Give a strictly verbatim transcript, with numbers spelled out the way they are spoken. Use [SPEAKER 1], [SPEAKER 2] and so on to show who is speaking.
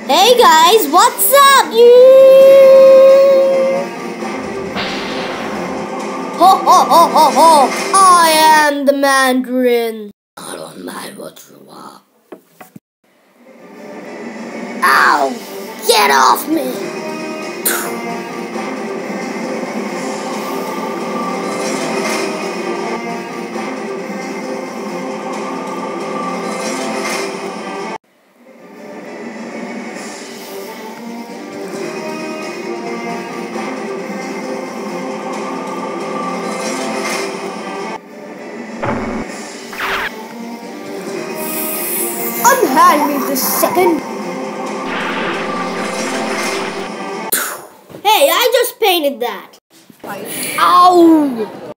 [SPEAKER 1] Hey guys, what's up? Ho ho ho ho ho! I am the Mandarin. I don't mind what you are. Ow! Get off me! Unhand me this second. Hey, I just painted that. Ow!